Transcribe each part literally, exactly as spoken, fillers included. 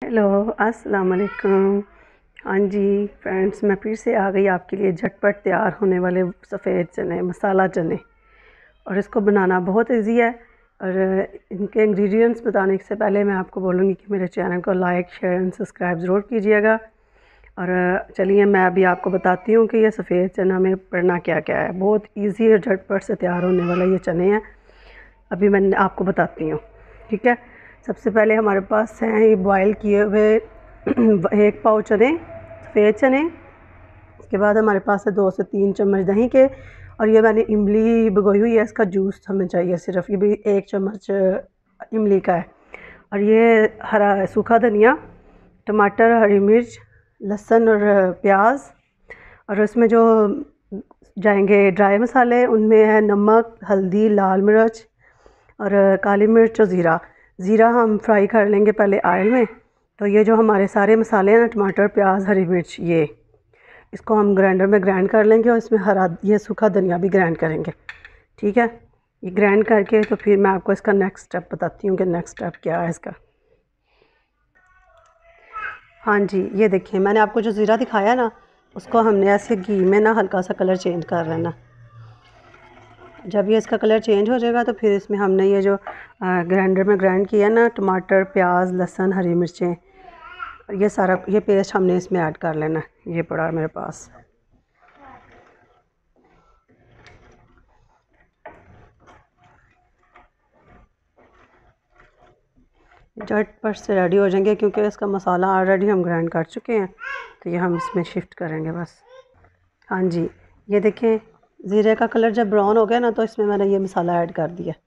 Hello, अस्सलाम वालेकुम। हाँ जी फ्रेंड्स, मैं फिर से आ गई आपके लिए झटपट तैयार होने वाले सफ़ेद चने, मसाला चने। और इसको बनाना बहुत इजी है। और इनके इंग्रेडिएंट्स बताने से पहले मैं आपको बोलूँगी कि मेरे चैनल को लाइक, शेयर एंड सब्सक्राइब ज़रूर कीजिएगा। और चलिए मैं अभी आपको बताती हूँ कि ये सफ़ेद चना में पड़ना क्या क्या है। बहुत ईजी और झटपट से तैयार होने वाला ये चने हैं। अभी मैं आपको बताती हूँ, ठीक है। सबसे पहले हमारे पास हैं ये बॉयल किए हुए एक पाव चने, सफ़ेद चने। उसके बाद हमारे पास है दो से तीन चम्मच दही के। और ये मैंने इमली भिगोई हुई है, इसका जूस हमें चाहिए सिर्फ, ये भी एक चम्मच इमली का है। और ये हरा सूखा धनिया, टमाटर, हरी मिर्च, लहसुन और प्याज। और उसमें जो जाएंगे ड्राई मसाले, उनमें है नमक, हल्दी, लाल मिर्च और काली मिर्च और ज़ीरा। ज़ीरा हम फ्राई कर लेंगे पहले ऑयल में। तो ये जो हमारे सारे मसाले हैं ना, टमाटर, प्याज, हरी मिर्च, ये इसको हम ग्राइंडर में ग्राइंड कर लेंगे। और इसमें हरा ये सूखा धनिया भी ग्राइंड करेंगे, ठीक है। ये ग्राइंड करके तो फिर मैं आपको इसका नेक्स्ट स्टेप बताती हूँ कि नेक्स्ट स्टेप क्या है इसका। हाँ जी, ये देखिए मैंने आपको जो ज़ीरा दिखाया ना, उसको हमने ऐसे घी में ना हल्का सा कलर चेंज कर लेना। जब ये इसका कलर चेंज हो जाएगा तो फिर इसमें हमने ये जो ग्राइंडर में ग्राइंड किया ना, टमाटर, प्याज, लहसुन, हरी मिर्चें, ये सारा ये पेस्ट हमने इसमें ऐड कर लेना है। ये पड़ा है मेरे पास। झटपट से रेडी हो जाएंगे क्योंकि इसका मसाला ऑलरेडी हम ग्राइंड कर चुके हैं। तो ये हम इसमें शिफ्ट करेंगे बस। हाँ जी, ये देखें ज़ीरे का कलर जब ब्राउन हो गया ना, तो इसमें मैंने ये मसाला ऐड कर दिया।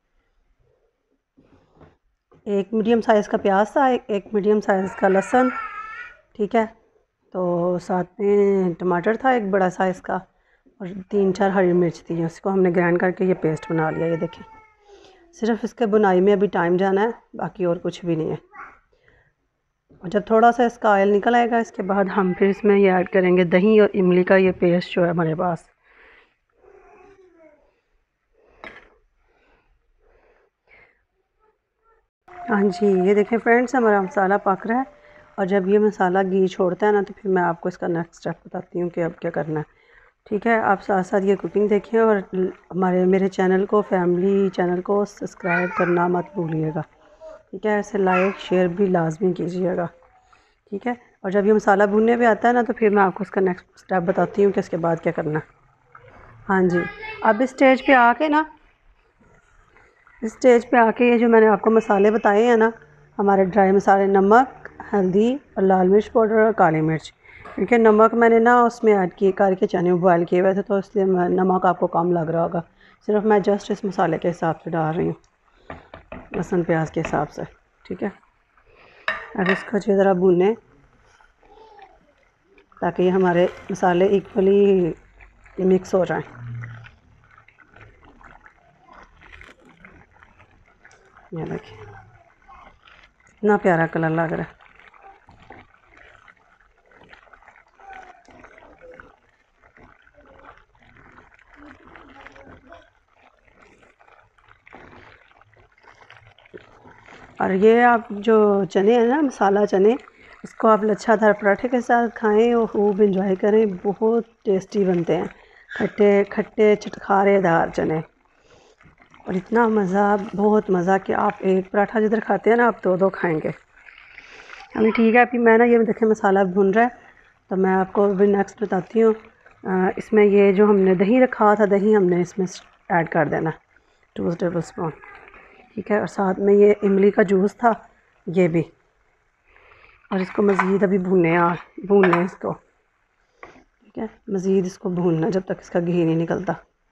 एक मीडियम साइज़ का प्याज था, एक, एक मीडियम साइज़ का लहसुन, ठीक है। तो साथ में टमाटर था एक बड़ा साइज़ का, और तीन चार हरी मिर्च थी। उसको हमने ग्राइंड करके ये पेस्ट बना लिया। ये देखें, सिर्फ इसके बुनाई में अभी टाइम जाना है, बाकी और कुछ भी नहीं है। और जब थोड़ा सा इसका ऑयल निकल आएगा, इसके बाद हम फिर इसमें ये ऐड करेंगे दही और इमली का ये पेस्ट जो है हमारे पास। हाँ जी, ये देखें फ्रेंड्स, हमारा मसाला पक रहा है। और जब ये मसाला घी छोड़ता है ना, तो फिर मैं आपको इसका नेक्स्ट स्टेप बताती हूँ कि अब क्या करना है, ठीक है। आप साथ साथ ये कुकिंग देखें और हमारे मेरे चैनल को, फैमिली चैनल को सब्सक्राइब करना मत भूलिएगा, ठीक है। ऐसे लाइक शेयर भी लाजमी कीजिएगा, ठीक है। और जब ये मसाला भूनने पे आता है ना, तो फिर मैं आपको इसका नेक्स्ट स्टेप बताती हूँ कि इसके बाद क्या करना है। हाँ जी, अब इस स्टेज पे आके ना इस स्टेज पे आके ये जो मैंने आपको मसाले बताए हैं ना, हमारे ड्राई मसाले, नमक, हल्दी और लाल मिर्च पाउडर और काली मिर्च। क्योंकि नमक मैंने ना उसमें ऐड किए करके चने बॉयल किए हुए थे, तो इसलिए नमक आपको कम लग रहा होगा। सिर्फ मैं जस्ट इस मसाले के हिसाब से डाल रही हूँ, लहसुन प्याज के हिसाब से, ठीक है। अब इसको अच्छी तरह भूनें ताकि ये हमारे मसाले इक्वली मिक्स हो जाएं। ये देखिए इतना प्यारा कलर लग रहा है। और ये आप जो चने हैं ना, मसाला चने, इसको आप लच्छादार पराठे के साथ खाएं और खूब इंजॉय करें। बहुत टेस्टी बनते हैं, खट्टे खट्टे चटखारेदार चने। और इतना मज़ा, बहुत मज़ा कि आप एक पराठा जिधर खाते हैं ना, आप दो दो खाएंगे। अभी ठीक है, अभी मैं ना ये देखें मसाला भुन रहा है, तो मैं आपको अभी नेक्स्ट बताती हूँ। इसमें ये जो हमने दही रखा था, दही हमने इसमें ऐड कर देना, टू टेबल स्पून, ठीक है। और साथ में ये इमली का जूस था, ये भी। और इसको मज़ीद अभी भूनने आ भूनना इसको, ठीक है। मज़ीद इसको भूनना जब तक इसका घी नहीं निकलता।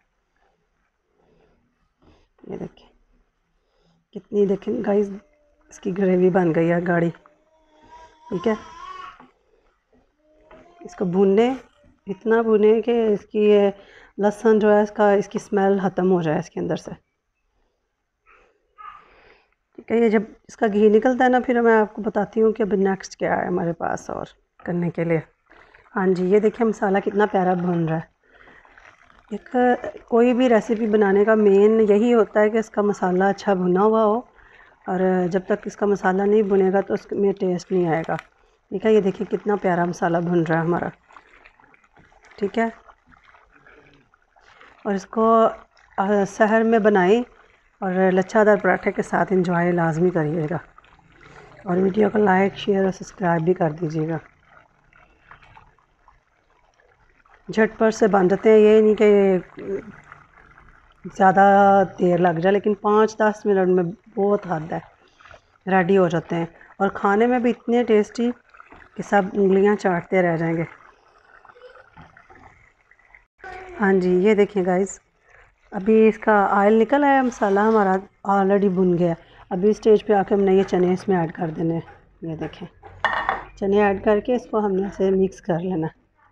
ये देखिए कितनी, देखें गाइस, इसकी ग्रेवी बन गई है गाढ़ी, ठीक है। इसको भूनने, इतना भूने कि इसकी ये लहसुन जो है इसका इसकी स्मेल ख़त्म हो जाए इसके अंदर से, ठीक है। ये जब इसका घी निकलता है ना, फिर मैं आपको बताती हूँ कि अभी नेक्स्ट क्या है हमारे पास और करने के लिए। हाँ जी, ये देखिए मसाला कितना प्यारा भुन रहा है। एक कोई भी रेसिपी बनाने का मेन यही होता है कि इसका मसाला अच्छा भुना हुआ हो और जब तक इसका मसाला नहीं भुनेगा तो उसमें टेस्ट नहीं आएगा। ठीक है, ये देखिए कितना प्यारा मसाला भुन रहा है हमारा। ठीक है, और इसको सहर में बनाएं और लच्छादार पराठे के साथ इंजॉय लाजमी करिएगा, और वीडियो को लाइक शेयर और सब्सक्राइब भी कर दीजिएगा। झटपट से बन जाते हैं, ये नहीं कि ज़्यादा देर लग जाए, लेकिन पाँच दस मिनट में बहुत हद है रेडी हो जाते हैं, और खाने में भी इतने टेस्टी कि सब उंगलियां चाटते रह जाएंगे। हाँ जी, ये देखिए गाइस, अभी इसका ऑयल निकल आया, मसाला हमारा ऑलरेडी भुन गया। अभी स्टेज पे आके हमने ये चने इसमें ऐड कर देने हैं। ये देखें, चने ऐड करके इसको हमने ऐसे मिक्स कर लेना।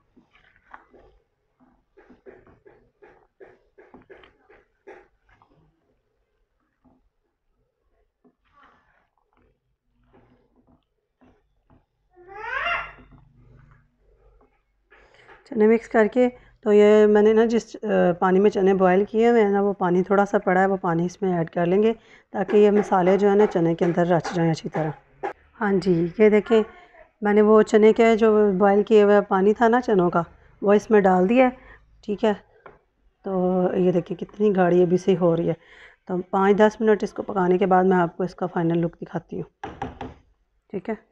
चने मिक्स करके, तो ये मैंने ना जिस पानी में चने बॉयल किए हुए हैं ना, वो पानी थोड़ा सा पड़ा है, वो पानी इसमें ऐड कर लेंगे ताकि ये मसाले जो है ना चने के अंदर रच जाएं अच्छी तरह। हाँ जी, ये देखें, मैंने वो चने के जो बॉयल किए हुए पानी था ना चनों का, वो इसमें डाल दिया। ठीक है, तो ये देखिए कितनी गाढ़ी अभी से हो रही है। तो पाँच दस मिनट इसको पकाने के बाद मैं आपको इसका फ़ाइनल लुक दिखाती हूँ। ठीक है,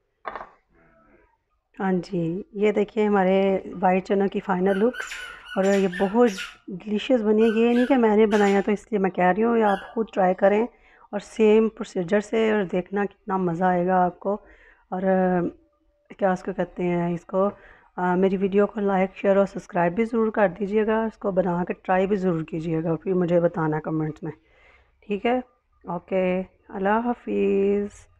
हाँ जी, ये देखिए हमारे वाइट चनों की फ़ाइनल लुक, और ये बहुत डिलीशियस बनी है। ये नहीं कि मैंने बनाया तो इसलिए मैं कह रही हूँ, या आप खुद ट्राई करें और सेम प्रोसीजर से, और देखना कितना मज़ा आएगा आपको। और क्या उसको कहते हैं इसको, आ, मेरी वीडियो को लाइक शेयर और सब्सक्राइब भी ज़रूर कर दीजिएगा। इसको बना के ट्राई भी ज़रूर कीजिएगा, फिर मुझे बताना कमेंट्स में। ठीक है, ओके, अल्लाह हाफिज़।